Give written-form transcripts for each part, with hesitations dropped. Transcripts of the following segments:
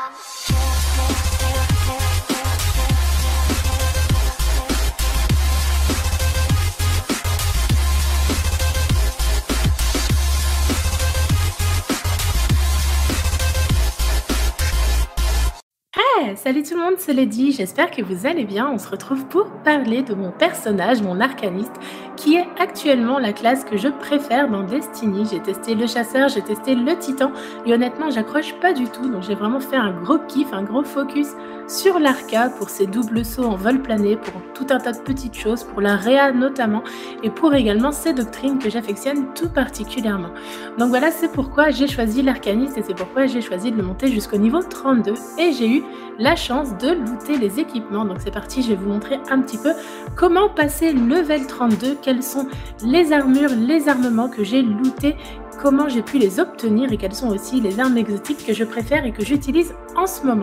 Salut tout le monde, c'est Lady, j'espère que vous allez bien. On se retrouve pour parler de mon personnage, mon arcaniste, qui est actuellement la classe que je préfère dans Destiny. J'ai testé le chasseur, j'ai testé le titan, et honnêtement j'accroche pas du tout, donc j'ai vraiment fait un gros kiff, un gros focus sur l'arca pour ses doubles sauts en vol plané, pour tout un tas de petites choses, pour la réa notamment, et pour également ses doctrines que j'affectionne tout particulièrement. Donc voilà, c'est pourquoi j'ai choisi l'arcaniste et c'est pourquoi j'ai choisi de le monter jusqu'au niveau 32, et j'ai eu la chance de looter les équipements. Donc c'est parti, je vais vous montrer un petit peu comment passer level 32, quelles sont les armures, les armements que j'ai lootés, comment j'ai pu les obtenir et quelles sont aussi les armes exotiques que je préfère et que j'utilise en ce moment.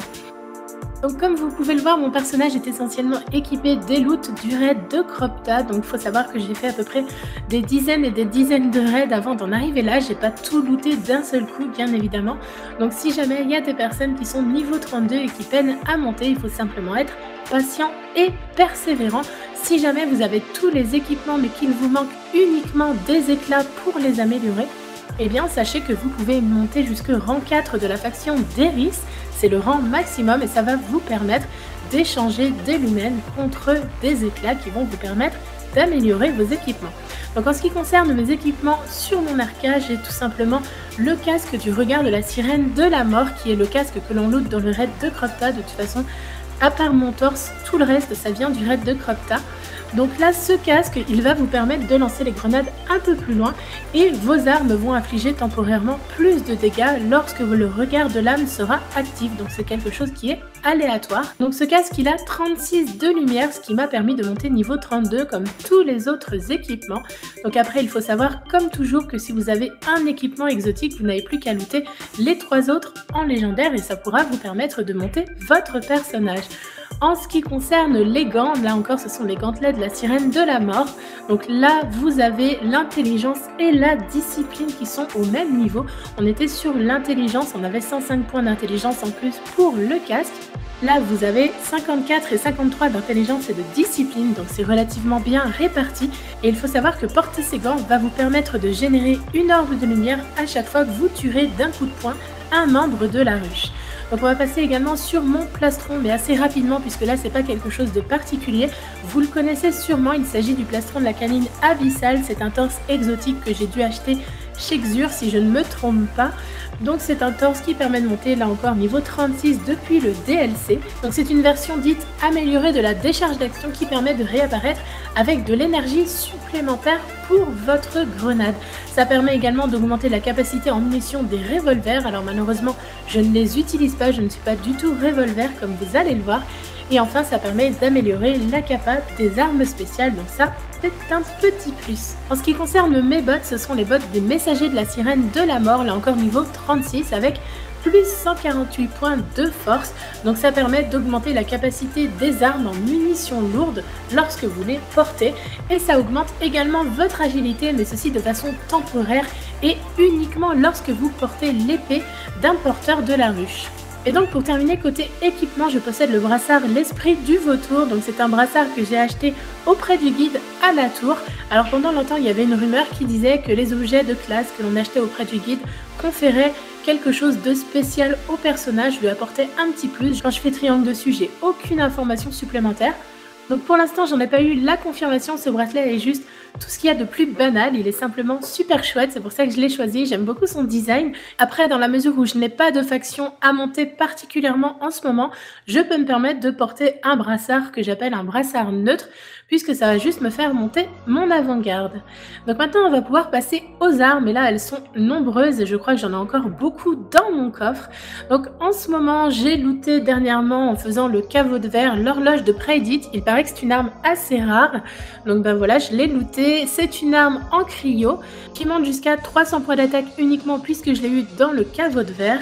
Donc comme vous pouvez le voir, mon personnage est essentiellement équipé des loots du raid de Cropta. Donc il faut savoir que j'ai fait à peu près des dizaines et des dizaines de raids avant d'en arriver là. J'ai pas tout looté d'un seul coup, bien évidemment. Donc si jamais il y a des personnes qui sont niveau 32 et qui peinent à monter, il faut simplement être patient et persévérant. Si jamais vous avez tous les équipements mais qu'il vous manque uniquement des éclats pour les améliorer, eh bien sachez que vous pouvez monter jusque rang 4 de la faction d'Eris. C'est le rang maximum et ça va vous permettre d'échanger des lumens contre des éclats qui vont vous permettre d'améliorer vos équipements. Donc en ce qui concerne mes équipements sur mon arca, j'ai tout simplement le casque du regard de la sirène de la mort qui est le casque que l'on loot dans le raid de Cropta. De toute façon, à part mon torse, tout le reste ça vient du raid de Cropta. Donc là, ce casque, il va vous permettre de lancer les grenades un peu plus loin et vos armes vont infliger temporairement plus de dégâts lorsque le regard de l'âme sera actif. Donc c'est quelque chose qui est aléatoire. Donc ce casque, il a 36 de lumière, ce qui m'a permis de monter niveau 32 comme tous les autres équipements. Donc après, il faut savoir, comme toujours, que si vous avez un équipement exotique, vous n'avez plus qu'à looter les 3 autres en légendaire et ça pourra vous permettre de monter votre personnage. En ce qui concerne les gants, là encore ce sont les gantelets de la sirène de la mort. Donc là vous avez l'intelligence et la discipline qui sont au même niveau. On était sur l'intelligence, on avait 105 points d'intelligence en plus pour le casque. Là vous avez 54 et 53 d'intelligence et de discipline, donc c'est relativement bien réparti. Et il faut savoir que porter ces gants va vous permettre de générer une orbe de lumière à chaque fois que vous tuerez d'un coup de poing un membre de la ruche. Donc on va passer également sur mon plastron, mais assez rapidement puisque là c'est pas quelque chose de particulier. Vous le connaissez sûrement, il s'agit du plastron de la canine abyssale. C'est un torse exotique que j'ai dû acheter chez Xur si je ne me trompe pas. Donc c'est un torse qui permet de monter là encore niveau 36 depuis le DLC. Donc c'est une version dite améliorée de la décharge d'action qui permet de réapparaître avec de l'énergie supplémentaire pour votre grenade. Ça permet également d'augmenter la capacité en munitions des revolvers. Alors malheureusement je ne les utilise pas, je ne suis pas du tout revolver comme vous allez le voir. Et enfin ça permet d'améliorer la capa des armes spéciales, donc ça c'est un petit plus. En ce qui concerne mes bots, ce sont les bots des messagers de la sirène de la mort, là encore niveau 36 avec plus 148 points de force. Donc ça permet d'augmenter la capacité des armes en munitions lourdes lorsque vous les portez. Et ça augmente également votre agilité, mais ceci de façon temporaire et uniquement lorsque vous portez l'épée d'un porteur de la ruche. Et donc pour terminer, côté équipement, je possède le brassard l'esprit du vautour. Donc c'est un brassard que j'ai acheté auprès du guide à la tour. Alors pendant longtemps, il y avait une rumeur qui disait que les objets de classe que l'on achetait auprès du guide conféraient quelque chose de spécial au personnage, lui apportait un petit plus. Quand je fais triangle dessus, j'ai aucune information supplémentaire. Donc pour l'instant, j'en ai pas eu la confirmation, ce bracelet est juste tout ce qu'il y a de plus banal, il est simplement super chouette, c'est pour ça que je l'ai choisi, j'aime beaucoup son design. Après, dans la mesure où je n'ai pas de faction à monter particulièrement en ce moment, je peux me permettre de porter un brassard que j'appelle un brassard neutre, puisque ça va juste me faire monter mon avant-garde. Donc maintenant, on va pouvoir passer aux armes, et là, elles sont nombreuses, et je crois que j'en ai encore beaucoup dans mon coffre. Donc en ce moment, j'ai looté dernièrement en faisant le caveau de verre, l'horloge de Praedit. Il paraît que c'est une arme assez rare, donc ben voilà, je l'ai looté. C'est une arme en cryo qui monte jusqu'à 300 points d'attaque uniquement puisque je l'ai eu dans le caveau de verre.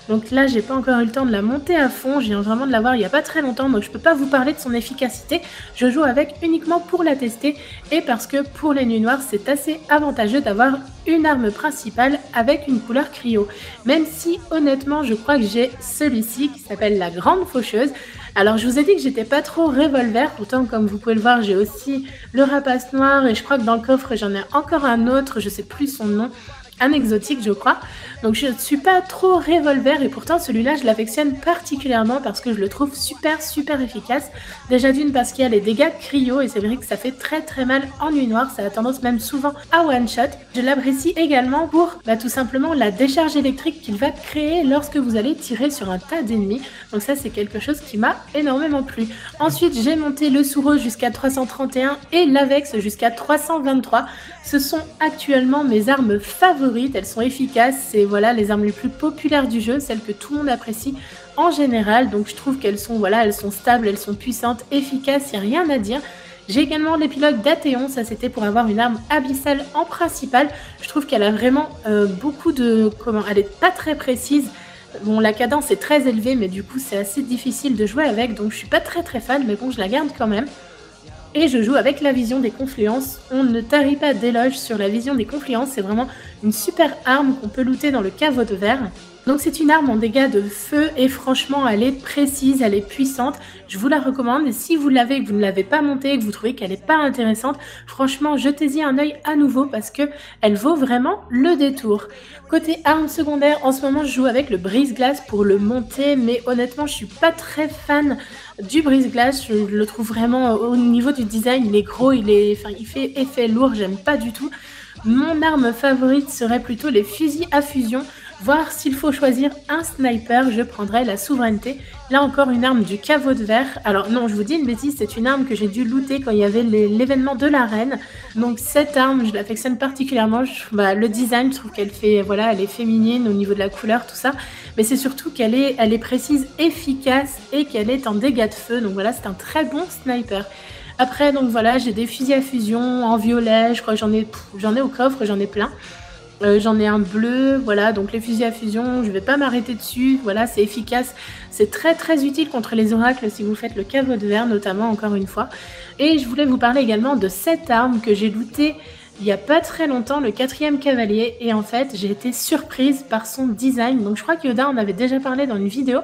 Donc là, j'ai pas encore eu le temps de la monter à fond, je viens vraiment de l'avoir il y a pas très longtemps, donc je peux pas vous parler de son efficacité. Je joue avec uniquement pour la tester et parce que pour les nuits noires, c'est assez avantageux d'avoir une arme principale avec une couleur cryo. Même si honnêtement, je crois que j'ai celui-ci qui s'appelle la Grande Faucheuse. Alors je vous ai dit que j'étais pas trop revolver, pourtant comme vous pouvez le voir, j'ai aussi le rapace noir et je crois que dans le coffre j'en ai encore un autre, je sais plus son nom. Un exotique je crois, donc je ne suis pas trop revolver et pourtant celui-là je l'affectionne particulièrement parce que je le trouve super efficace. Déjà d'une parce qu'il y a les dégâts cryo et c'est vrai que ça fait très mal en nuit noire, ça a tendance même souvent à one shot. Je l'apprécie également pour tout simplement la décharge électrique qu'il va créer lorsque vous allez tirer sur un tas d'ennemis, donc ça c'est quelque chose qui m'a énormément plu. Ensuite j'ai monté le Souro jusqu'à 331 et l'Avex jusqu'à 323, ce sont actuellement mes armes favorites, elles sont efficaces, c'est voilà les armes les plus populaires du jeu, celles que tout le monde apprécie en général, donc je trouve qu'elles sont elles sont stables, elles sont puissantes, efficaces, il n'y a rien à dire. J'ai également l'épilogue d'Athéon, ça c'était pour avoir une arme abyssale en principal, je trouve qu'elle a vraiment beaucoup de... elle est pas très précise. Bon, la cadence est très élevée, mais du coup c'est assez difficile de jouer avec, donc je suis pas très fan, mais bon je la garde quand même. Et je joue avec la vision des confluences. On ne tarit pas d'éloges sur la vision des confluences, c'est vraiment une super arme qu'on peut looter dans le caveau de verre. Donc c'est une arme en dégâts de feu et franchement elle est précise, elle est puissante, je vous la recommande et si vous l'avez et que vous ne l'avez pas montée et que vous trouvez qu'elle n'est pas intéressante, franchement jetez-y un œil à nouveau parce que elle vaut vraiment le détour. Côté arme secondaire, en ce moment je joue avec le brise-glace pour le monter mais honnêtement je suis pas très fan du brise-glace, je le trouve vraiment au niveau du design, il est gros, il fait effet lourd, j'aime pas du tout. Mon arme favorite serait plutôt les fusils à fusion. Voir s'il faut choisir un sniper, je prendrais la souveraineté. Là encore une arme du caveau de verre. Alors non, je vous dis une bêtise, c'est une arme que j'ai dû looter quand il y avait l'événement de l'arène. Donc cette arme, je l'affectionne particulièrement. Le design, je trouve qu'elle fait, elle est féminine au niveau de la couleur, tout ça. Mais c'est surtout qu'elle est précise, efficace et qu'elle est en dégâts de feu. Donc voilà, c'est un très bon sniper. Après, donc voilà, j'ai des fusils à fusion en violet. Je crois que j'en ai au coffre, j'en ai plein. J'en ai un bleu, voilà, donc les fusils à fusion, je vais pas m'arrêter dessus, voilà, c'est efficace, c'est très utile contre les oracles si vous faites le caveau de verre notamment, encore une fois. Et je voulais vous parler également de cette arme que j'ai lootée il y a pas très longtemps, le 4e cavalier, et en fait j'ai été surprise par son design, donc je crois que Yoda en avait déjà parlé dans une vidéo.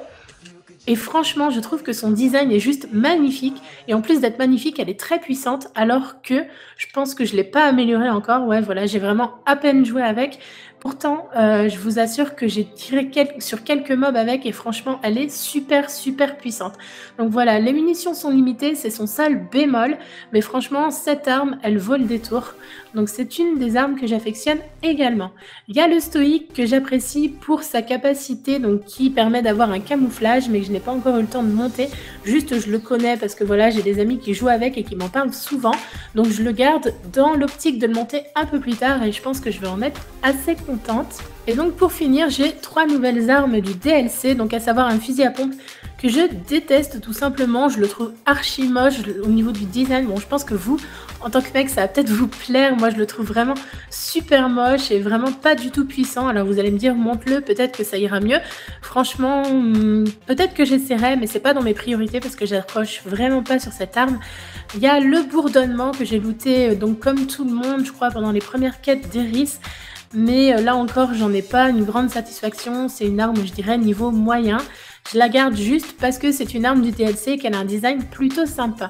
Et franchement, je trouve que son design est juste magnifique. Et en plus d'être magnifique, elle est très puissante. Alors que je pense que je ne l'ai pas améliorée encore. Ouais, voilà, j'ai vraiment à peine joué avec. Pourtant, je vous assure que j'ai tiré sur quelques mobs avec. Et franchement, elle est super puissante. Donc voilà, les munitions sont limitées. C'est son seul bémol. Mais franchement, cette arme, elle vaut le détour. Donc c'est une des armes que j'affectionne également. Il y a le stoïque que j'apprécie pour sa capacité, donc qui permet d'avoir un camouflage, mais que je n'ai pas encore eu le temps de monter. Juste je le connais parce que voilà, j'ai des amis qui jouent avec et qui m'en parlent souvent. Donc je le garde dans l'optique de le monter un peu plus tard et je pense que je vais en être assez contente. Et donc pour finir, j'ai 3 nouvelles armes du DLC, donc à savoir un fusil à pompe que je déteste tout simplement, je le trouve archi moche au niveau du design. Bon, je pense que vous, en tant que mec, ça va peut-être vous plaire, moi je le trouve vraiment super moche et vraiment pas du tout puissant. Alors vous allez me dire, monte-le, peut-être que ça ira mieux. Franchement, peut-être que j'essaierai, mais c'est pas dans mes priorités parce que j'approche vraiment pas sur cette arme. Il y a le bourdonnement que j'ai looté, donc comme tout le monde, je crois, pendant les premières quêtes d'Eris. Mais là encore, j'en ai pas une grande satisfaction. C'est une arme, je dirais, niveau moyen. Je la garde juste parce que c'est une arme du DLC et qu'elle a un design plutôt sympa.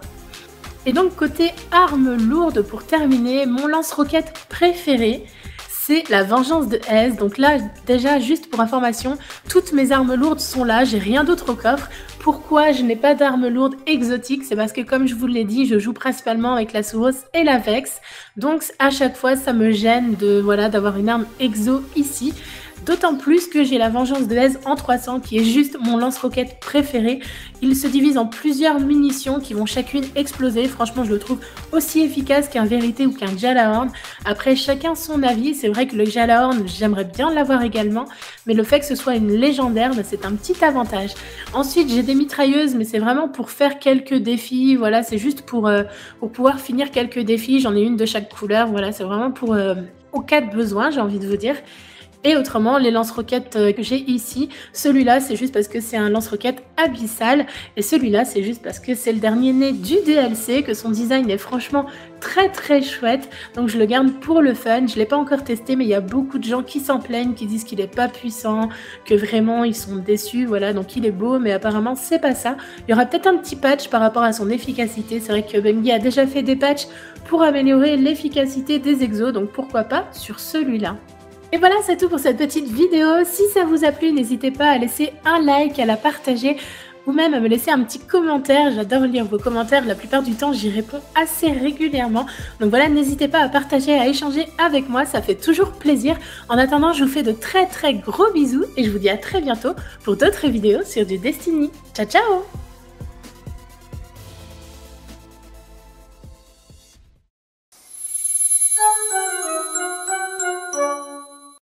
Et donc côté arme lourde, pour terminer, mon lance-roquette préféré, c'est la Vengeance de Hez. Donc là, déjà, juste pour information, toutes mes armes lourdes sont là, j'ai rien d'autre au coffre. Pourquoi je n'ai pas d'armes lourdes exotiques? C'est parce que, comme je vous l'ai dit, je joue principalement avec la Souros et la Vex. Donc à chaque fois, ça me gêne d'avoir une arme exo ici. D'autant plus que j'ai la Vengeance de Hez en 300 qui est juste mon lance-roquette préféré. Il se divise en plusieurs munitions qui vont chacune exploser. Franchement, je le trouve aussi efficace qu'un Vérité ou qu'un Gjallarhorn. Après, chacun son avis. C'est vrai que le Gjallarhorn, j'aimerais bien l'avoir également. Mais le fait que ce soit une légendaire, c'est un petit avantage. Ensuite, j'ai des mitrailleuses, mais c'est vraiment pour faire quelques défis. Voilà, c'est juste pour pouvoir finir quelques défis. J'en ai une de chaque couleur. Voilà, c'est vraiment pour au cas de besoin, j'ai envie de vous dire. Et autrement, les lance-roquettes que j'ai ici, celui-là c'est juste parce que c'est un lance-roquette abyssal et celui-là c'est juste parce que c'est le dernier né du DLC, que son design est franchement très chouette, donc je le garde pour le fun. Je l'ai pas encore testé, mais il y a beaucoup de gens qui s'en plaignent, qui disent qu'il est pas puissant, que vraiment ils sont déçus, voilà, donc il est beau, mais apparemment c'est pas ça. Il y aura peut-être un petit patch par rapport à son efficacité, c'est vrai que Bungie a déjà fait des patchs pour améliorer l'efficacité des exos, donc pourquoi pas sur celui-là. Et voilà, c'est tout pour cette petite vidéo. Si ça vous a plu, n'hésitez pas à laisser un like, à la partager ou même à me laisser un petit commentaire. J'adore lire vos commentaires, la plupart du temps j'y réponds assez régulièrement. Donc voilà, n'hésitez pas à partager, à échanger avec moi, ça fait toujours plaisir. En attendant, je vous fais de très gros bisous et je vous dis à très bientôt pour d'autres vidéos sur du Destiny. Ciao ciao!